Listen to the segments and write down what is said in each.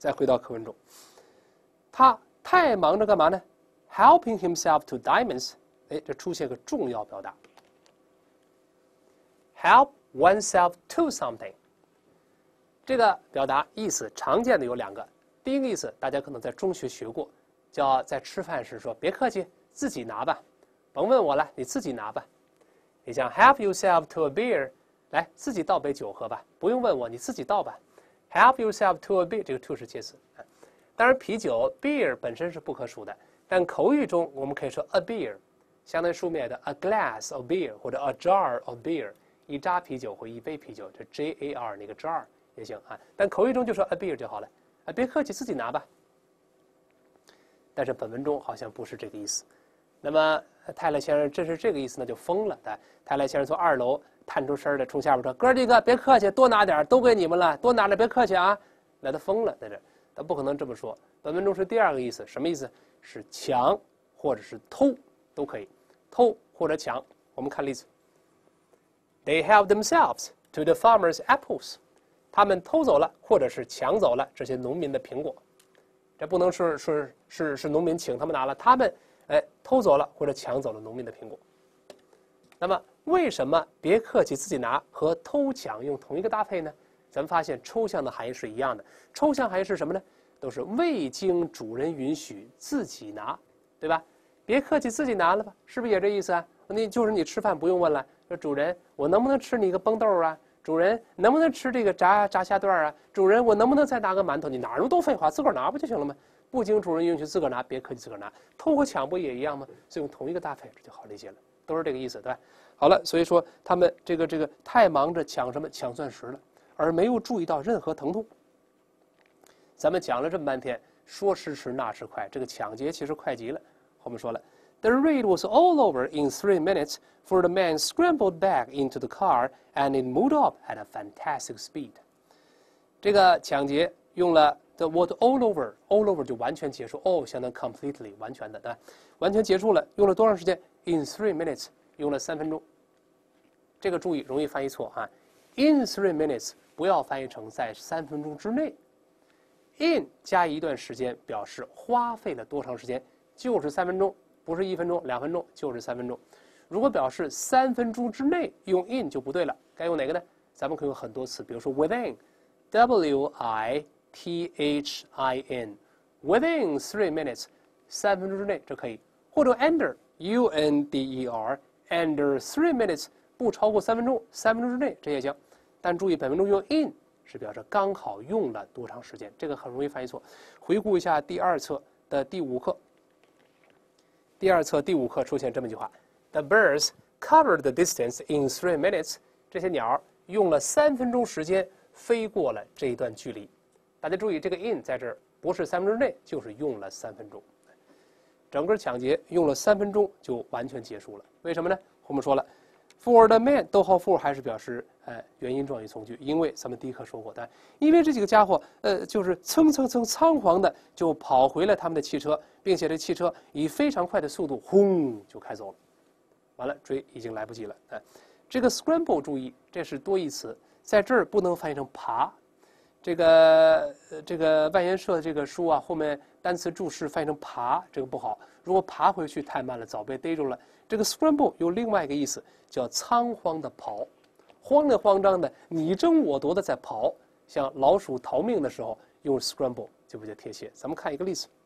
再回到课文中，他太忙着干嘛呢 ？Helping himself to diamonds。哎，这出现个重要表达 ，help oneself to something。这个表达意思常见的有2个。第一个意思，大家可能在中学学过，叫在吃饭时说别客气，自己拿吧，甭问我了，你自己拿吧。你像 help yourself to a beer， 来自己倒杯酒喝吧，不用问我，你自己倒吧。help yourself to a beer， 这个 to 是介词。当然，啤酒 beer 本身是不可数的，但口语中我们可以说 a beer， 相当于书面的 a glass of beer 或者 a jar of beer， 一扎啤酒或一杯啤酒，这 jar 那个 jar 也行啊。但口语中就说 a beer 就好了。啊，别客气，自己拿吧。但是本文中好像不是这个意思。那么泰勒先生真是这个意思，那就疯了。泰勒先生从2楼探出身来，冲下边说：“哥几个，别客气，多拿点，都给你们了，多拿点，别客气啊！”那他疯了，在这，他不可能这么说。本文中是第2个意思，什么意思？是抢或者是偷都可以，偷或者抢。我们看例子 ：They helped themselves to the farmers' apples。他们偷走了，或者是抢走了这些农民的苹果，这不能是农民请他们拿了，他们偷走了或者抢走了农民的苹果。那么为什么别客气自己拿和偷抢用同一个搭配呢？咱们发现抽象的含义是一样的。抽象含义是什么呢？都是未经主人允许自己拿，对吧？别客气自己拿了吧，是不是也这意思啊？你吃饭不用问了，说主人我能不能吃你一个崩豆啊？主人能不能吃这个炸虾段啊？主人我能不能再拿个馒头？你哪儿那么多废话，自个儿拿不就行了吗？不经主人允许自个儿拿，别客气自个儿拿。偷和抢不也一样吗？所以用同一个搭配，这就好理解了，都是这个意思，对吧？好了，所以说他们这个太忙着抢什么抢钻石了，而没有注意到任何疼痛。咱们讲了这么半天，说时迟那时快，这个抢劫其实快极了。后面说了 ，The raid was all over in 3 minutes, for the man scrambled back into the car and it moved off at a fantastic speed。这个抢劫用了 the word all over，all over 就完全结束 ，all 相当 completely 完全的，对吧？完全结束了，用了多长时间 ？In 3 minutes， 用了3分钟。这个注意容易翻译错啊 ，in 3 minutes 不要翻译成在3分钟之内。in 加一段时间表示花费了多长时间，就是3分钟，不是1分钟、2分钟，就是3分钟。如果表示3分钟之内，用 in 就不对了，该用哪个呢？咱们可以用很多词，比如说 within，within 3 minutes， 3分钟之内，这可以。或者 under，under 3 minutes， 不超过3分钟，3分钟之内，这也行。但注意，本文中用 in 是表示刚好用了多长时间，这个很容易翻译错。回顾一下第2册的第5课，第2册第5课出现这么一句话 ：The birds covered the distance in 3 minutes。这些鸟用了3分钟时间飞过了这一段距离。大家注意，这个 in 在这儿不是3分钟之内，就是用了3分钟。整个抢劫用了3分钟就完全结束了。为什么呢？我们说了 ，for the man， 逗号 for 还是表示原因状语从句，因为咱们第1课说过的，因为这几个家伙就是蹭仓皇的就跑回了他们的汽车，并且这汽车以非常快的速度轰就开走了。完了，追已经来不及了。这个 scramble 注意，这是多义词，在这儿不能翻译成爬。这个万言社这个书啊，后面单词注释翻译成爬，这个不好。如果爬回去太慢了，早被逮住了。这个 scramble 有另外一个意思，叫仓皇的跑，慌里慌张的，你争我夺的在跑，像老鼠逃命的时候用 scramble 就比较贴切。咱们看一个例子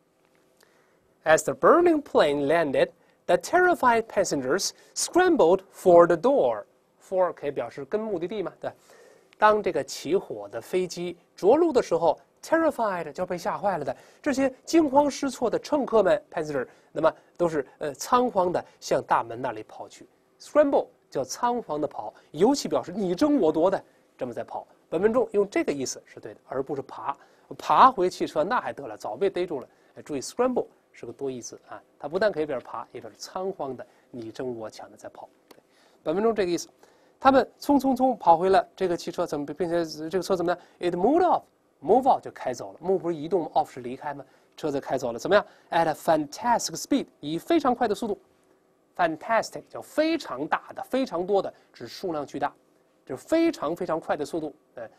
：As the burning plane landed，the terrified passengers scrambled for the door. For 可以表示跟目的地嘛，对。当这个起火的飞机着陆的时候 ，terrified 就被吓坏了的这些惊慌失措的乘客们 ，passenger， 那么都是仓皇的向大门那里跑去。Scramble 叫仓皇的跑，尤其表示你争我夺的这么在跑。本文中用这个意思是对的，而不是爬回汽车那还得了，早被逮住了。注意 scramble 是个多义词啊，它不但可以表示爬，也表示仓皇的你争我抢的在跑。本文中这个意思。他们匆跑回了这个汽车，并且这个车怎么样 ？It moved off，move off 就开走了。move 不是移动 ，off 是离开吗？车子开走了，怎么样 ？At a fantastic speed， 以非常快的速度。Fantastic 叫非常大的、非常多的，指数量巨大。 就是非常非常快的速度，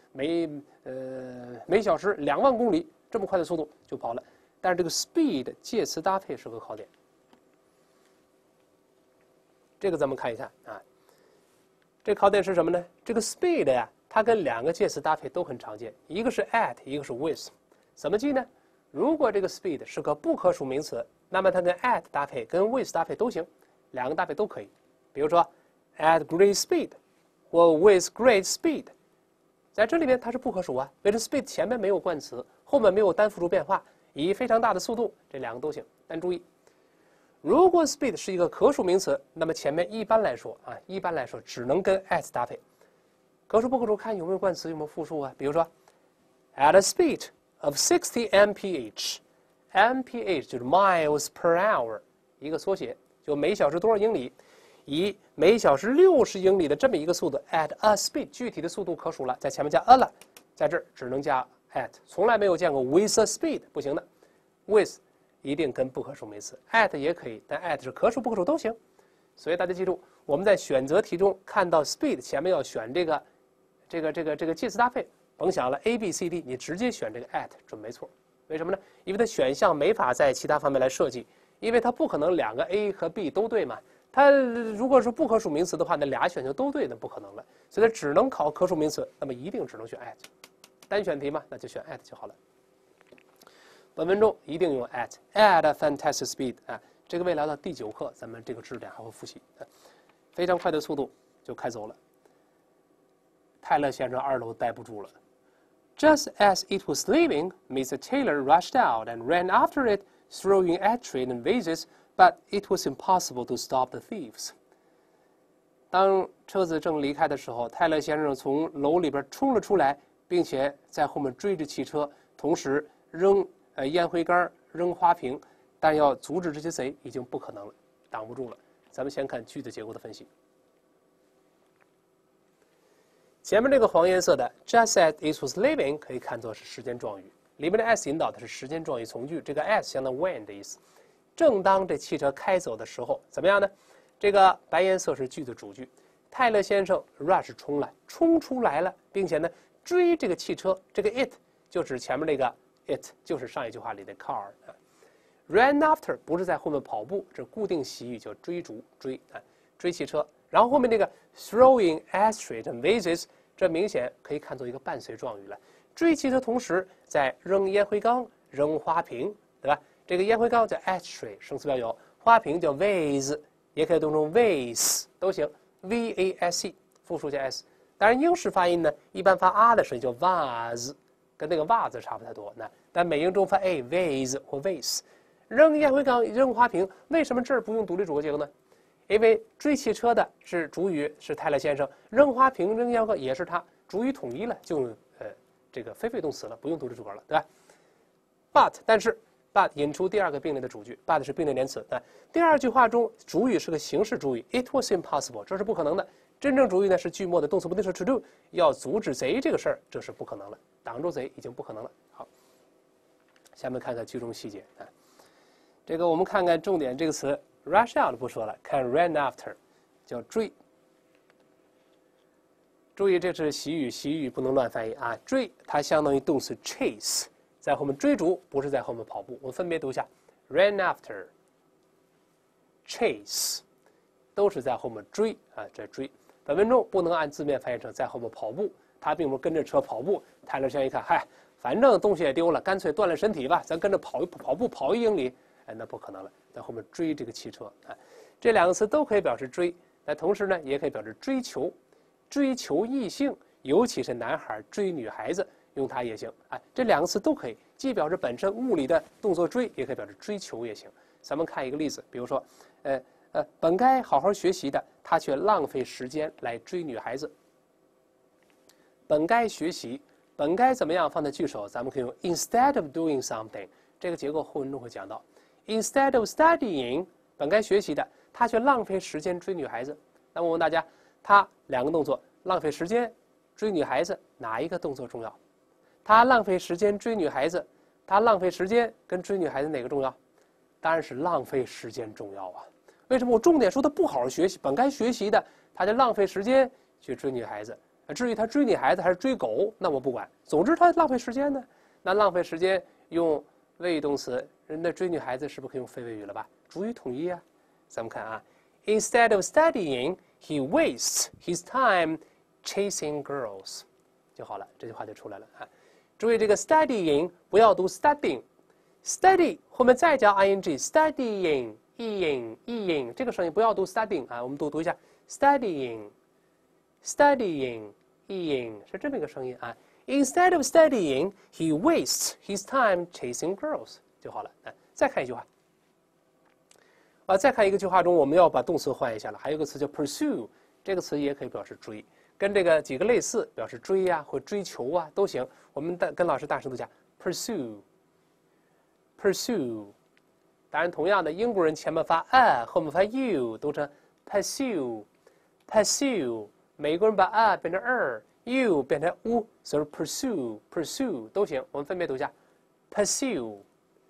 每小时2万公里这么快的速度就跑了。但是这个 speed 介词搭配是个考点，这个咱们看一下啊。这考点是什么呢？这个 speed 呀，它跟2个介词搭配都很常见，一个是 at， 一个是 with。怎么记呢？如果这个 speed 是个不可数名词，那么它跟 at 搭配、跟 with 搭配都行，2个搭配都可以。比如说 at great speed 或 with great speed， 在这里面它是不可数啊，为什么 speed 前面没有冠词，后面没有单复数变化，以非常大的速度，这2个都行。但注意，如果 speed 是一个可数名词，那么前面一般来说只能跟 at 搭配。可数不可数看有没有冠词，有没有复数啊？比如说 at a speed of 60 mph，mph 就是 miles per hour， 一个缩写，就每小时多少英里，以每小时60英里的这么一个速度 at a speed， 具体的速度可数了，在前面加 a 了，在这儿只能加 at， 从来没有见过 with a speed， 不行的 ，with 一定跟不可数名词 ，at 也可以，但 at 是可数不可数都行。所以大家记住，我们在选择题中看到 speed 前面要选这个介词搭配，甭想了 A、B、C、D， 你直接选这个 at 准没错。为什么呢？因为它选项没法在其他方面来设计，因为它不可能2个 A 和 B 都对嘛。它如果是不可数名词的话，那俩选项都对，那不可能了。所以它只能考可数名词，那么一定只能选 at。单选题嘛，那就选 at 就好了。本文中一定用 at a fantastic speed 啊，这个未来到第9课咱们这个知识点还会复习啊，非常快的速度就开走了。泰勒先生2楼待不住了。Just as it was leaving, Mr. Taylor rushed out and ran after it, throwing ashtray and vases, but it was impossible to stop the thieves. 当车子正离开的时候，泰勒先生从楼里边冲了出来，并且在后面追着汽车，同时扔烟灰缸、扔花瓶，但要阻止这些贼已经不可能了，挡不住了。咱们先看句子结构的分析。前面这个黄颜色的 just as it was leaving 可以看作是时间状语，里面的 as 引导的是时间状语从句，这个 as 相当于 when 的意思。正当这汽车开走的时候，怎么样呢？这个白颜色是句的主句，泰勒先生 rush 冲出来了，并且呢追这个汽车，这个 it 就指前面那个 it 就是上一句话里的 car。ran after 不是在后面跑步，这固定习语叫追逐追汽车。然后后面这个 throwing ashtray and vases， 这明显可以看作一个伴随状语了。追汽车同时在扔烟灰缸、扔花瓶，对吧？这个烟灰缸叫 ashtray， 生词标有；花瓶叫 vase， 也可以读成 vase 都行 ，v-a-s-e 复数加 s。当然英式发音呢，一般发 r 的声音叫 vase， 跟那个袜子差不太多。但美英中发 a vase 或 vase。扔烟灰缸、扔花瓶，为什么这儿不用独立主格结构呢？因为追汽车的是主语是泰勒先生，扔花瓶、扔烟灰缸也是他，主语统一了，就用这个非被动词了，不用独立主格了，对吧 ？但是 but 引出第2个并列的主句 ，but 是并列连词。第2句话中主语是个形式主语 ，it was impossible， 这是不可能的。真正主语呢是句末的动词不定式 to do， 要阻止贼这个事儿，这是不可能了，挡住贼已经不可能了。好，下面看看句中细节啊。这个我们看看重点这个词 rush out 不说了，看 ran after 叫追。注意这是习语，习语不能乱翻译啊。追它相当于动词 chase， 在后面追逐，不是在后面跑步。我们分别读一下 ran after chase 都是在后面追啊，这追。本文中不能按字面翻译成在后面跑步，他并不是跟着车跑步。泰勒先生一看，嗨，反正东西也丢了，干脆锻炼身体吧，咱跟着跑步1英里。那不可能了，在后面追这个汽车啊，这2个词都可以表示追，但同时呢，也可以表示追求，追求异性，尤其是男孩追女孩子，用它也行啊。这2个词都可以，既表示本身物理的动作追，也可以表示追求也行。咱们看一个例子，比如说，本该好好学习的，他却浪费时间来追女孩子。本该学习，本该怎么样放在句首，咱们可以用 instead of doing something， 这个结构后文中会讲到。Instead of studying， 本该学习的，他却浪费时间追女孩子。那么我问大家，他2个动作，浪费时间追女孩子，哪一个动作重要？他浪费时间追女孩子，他浪费时间跟追女孩子哪个重要？当然是浪费时间重要啊。为什么我重点说他不好好学习，本该学习的，他就浪费时间去追女孩子？ 至于他追女孩子还是追狗，那我不管。总之他浪费时间呢，那浪费时间用谓语动词，人家追女孩子是不是可以用非谓语了吧？主语统一啊。咱们看啊 ，Instead of studying, he wastes his time chasing girls， 就好了，这句话就出来了啊。注意这个 studying 不要读 studying，study 后面再加 ing，studying，ing，这个声音不要读 studying 啊，我们读一下 studying。studying，ing 是这么一个声音啊。Instead of studying, he wastes his time chasing girls 就好了。再看一句话，再看一个句话中，我们要把动词换一下了。还有一个词叫 pursue， 这个词也可以表示追，跟这个几个类似，表示追呀、或追求啊都行。我们跟老师大声都讲 pursue。当然，同样的，英国人前面发 a， 后面发 u， 读成 pursue。美国人把 a 变成 u 变成 u， 所以 pursue 都行。我们分别读一下 pursue，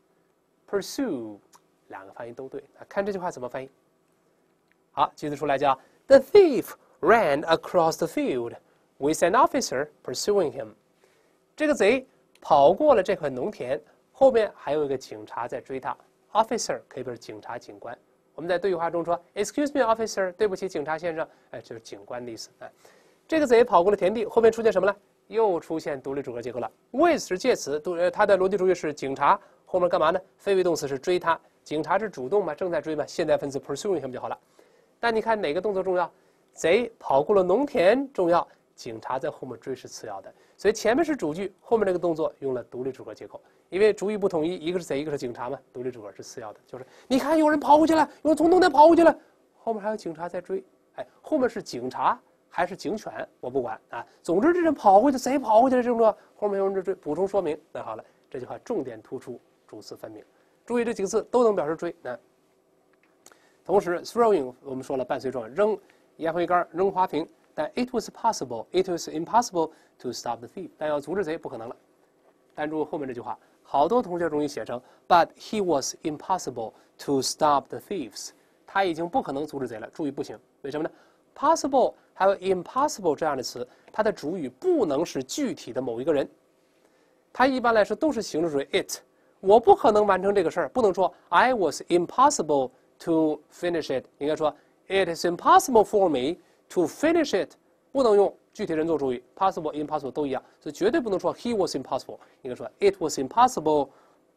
两个发音都对。看这句话怎么翻译？好，句子出来叫 The thief ran across the field with an officer pursuing him。这个贼跑过了这块农田，后面还有一个警察在追他。Officer 可以表示警察、警官。我们在对话中说 "Excuse me, officer"， 对不起，警察先生，就是警官的意思。这个贼跑过了田地，后面出现什么了？又出现独立主格结构了。with 是介词，它的逻辑主语是警察，后面干嘛呢？非谓动词是追他，警察是主动嘛，正在追嘛，现在分词 pursuing him 就好了。但你看哪个动作重要？贼跑过了农田重要，警察在后面追是次要的。所以前面是主句，后面那个动作用了独立主格结构，因为主语不统一，一个是贼，一个是警察嘛，独立主格是次要的。就是你看有人跑过去了，有人从农田跑过去了，后面还有警察在追，后面是警察还是警犬我不管啊。总之这人跑回去，贼跑回去了这种的，后面有人在追，补充说明。那好了，这句话重点突出，主次分明。注意这几个字都能表示追。同时 throwing 我们说了伴随状语，扔烟灰缸，扔花瓶。但 it was impossible to stop the thief， 但要阻止贼不可能了。但注意后面这句话，好多同学容易写成 But he was impossible to stop the thieves， 他已经不可能阻止贼了。注意不行，为什么呢？ possible 还有 impossible 这样的词，它的主语不能是具体的某一个人，它一般来说都是形式主义 it。我不可能完成这个事儿，不能说 I was impossible to finish it， 应该说 It is impossible for me to finish it， 不能用具体人做主语 ，possible、impossible 都一样，所以绝对不能说 he was impossible， 应该说 it was impossible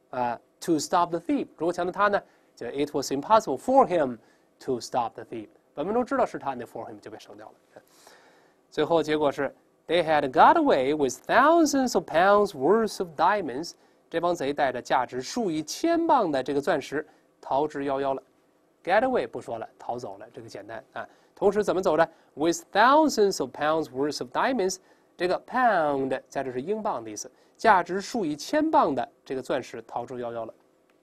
to stop the thief。如果强调他呢，就 it was impossible for him to stop the thief。本文中知道是他，那 for him 就被省掉了。最后结果是 they had got away with thousands of pounds worth of diamonds。这帮贼带着价值数以千磅的这个钻石逃之夭夭了。get away 不说了，逃走了，这个简单啊。同时怎么走的 ？With thousands of pounds worth of diamonds， 这个 pound 在这是英镑的意思，价值数以千磅的这个钻石逃之夭夭了。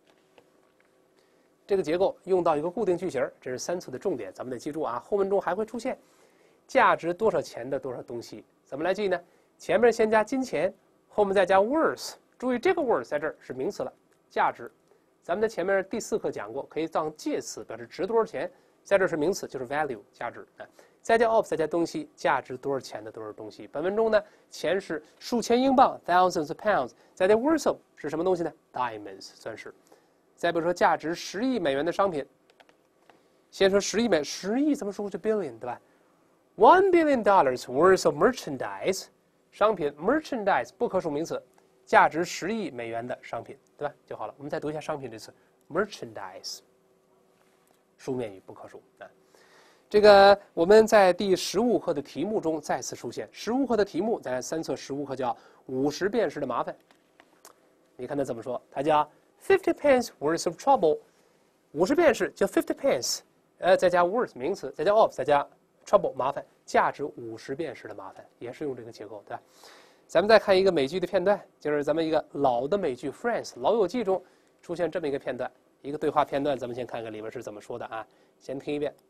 这个结构用到一个固定句型，这是3次的重点，咱们得记住啊。后文中还会出现价值多少钱的多少东西，怎么来记呢？前面先加金钱，后面再加 worth。注意这个 worth 在这儿是名词了，价值。咱们在前面第4课讲过，可以当介词表示值多少钱。在这是名词，就是 value 价值再加 of 再加东西，价值多少钱的多少东西。本文中呢，钱是数千英镑 thousands of pounds， 再加 worth of 是什么东西呢 ？diamonds 钻石。再比如说价值10亿美元的商品，先说10亿美，10亿怎么说就 billion 对吧？$1 billion worth of merchandise， 商品 merchandise 不可数名词，价值10亿美元的商品，对吧？就好了。我们再读一下商品这词 merchandise。书面语不可数这个我们在第15课的题目中再次出现。15课的题目，咱3册15课叫50便士的麻烦。你看它怎么说？它叫 50 pence worth of trouble。50便士叫 50 pence， 再加 worth 名词，再加 of， 再加 trouble 麻烦，价值50便士的麻烦，也是用这个结构，对吧？咱们再看一个美剧的片段，就是咱们一个老的美剧《Friends》老友记中出现这么一个片段。一个对话片段，咱们先看看里边是怎么说的啊！先听一遍。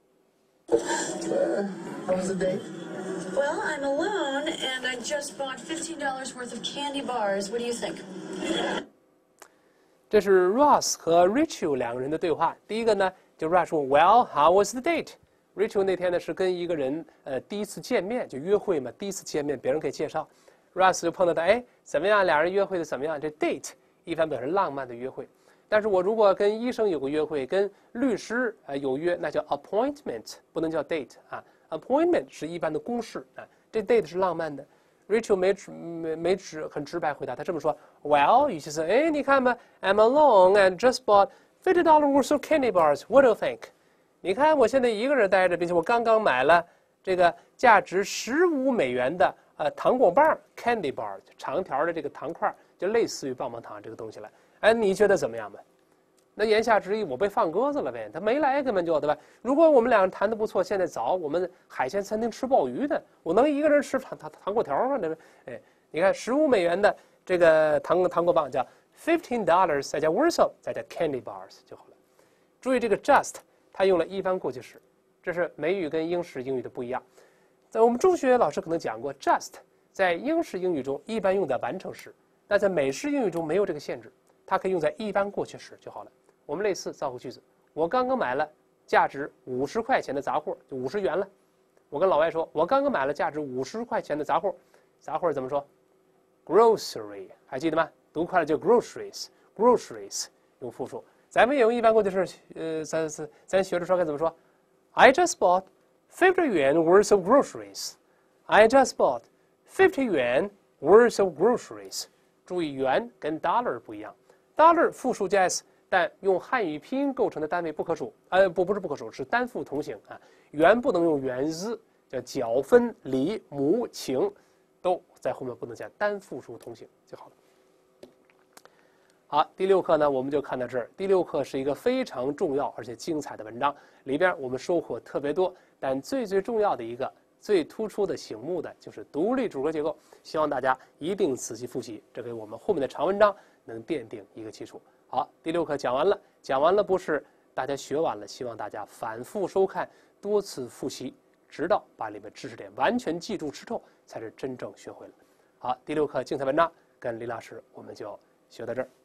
How was the date? Well, I'm alone, and I just bought $15 worth of candy bars. What do you think? 这是 Ross 和 Rachel 两个人的对话。第一个呢，就 Ross 问 Well, how was the date? Rachel 那天呢是跟一个人第一次见面，就约会嘛，第一次见面别人给介绍 ，Russ 就碰到他，哎，怎么样？俩人约会的怎么样？这 date 一般表示浪漫的约会，但是我如果跟医生有个约会，跟律师有约，那叫 appointment， 不能叫 date 啊。appointment 是一般的公事啊，这 date 是浪漫的。Rachel 很直白回答，他这么说 ，Well， 与其说，哎，你看吧 ，I'm alone and just bought $50 worth of candy bars. What do you think？ 你看我现在一个人待着，并且我刚刚买了这个价值$15的糖果棒 candy bar， 长条的这个糖块，就类似于棒棒糖这个东西了。哎，你觉得怎么样吧？那言下之意，我被放鸽子了呗？他没来根本就对吧？如果我们俩人谈得不错，现在早我们海鲜餐厅吃鲍鱼的，我能一个人吃糖果条吗？对吧？哎，你看$15的这个糖果棒叫$15，再加 worth of， 再加 candy bars 就好了。注意这个 just。他用了一般过去时，这是美语跟英式英语的不一样。在我们中学老师可能讲过 ，just 在英式英语中一般用在完成时，但在美式英语中没有这个限制，它可以用在一般过去时就好了。我们类似造个句子：我刚刚买了价值50块钱的杂货，就50元了。我跟老外说，我刚刚买了价值50块钱的杂货，杂货怎么说 ？grocery， 还记得吗？读快了就 groceries，groceries 用复数。咱们也用一般过去式，咱学着说该怎么说 ？I just bought 50 yuan worth of groceries. I just bought 50 yuan worth of groceries. 注意元跟 dollar 不一样 ，dollar 复数加 s， 但用汉语拼音构成的单位不可数，不是不可数，是单复同形啊。元不能用元字，叫角分、里、母、情，都在后面不能加单复数同形就好了。好，第6课呢，我们就看到这儿。第6课是一个非常重要而且精彩的文章，里边我们收获特别多，但最重要的一个、最突出的醒目的就是独立主格结构。希望大家一定仔细复习，这给我们后面的长文章能奠定一个基础。好，第6课讲完了不是大家学完了，希望大家反复收看，多次复习，直到把里面知识点完全记住之后，才是真正学会了。好，第6课精彩文章跟李老师我们就学到这儿。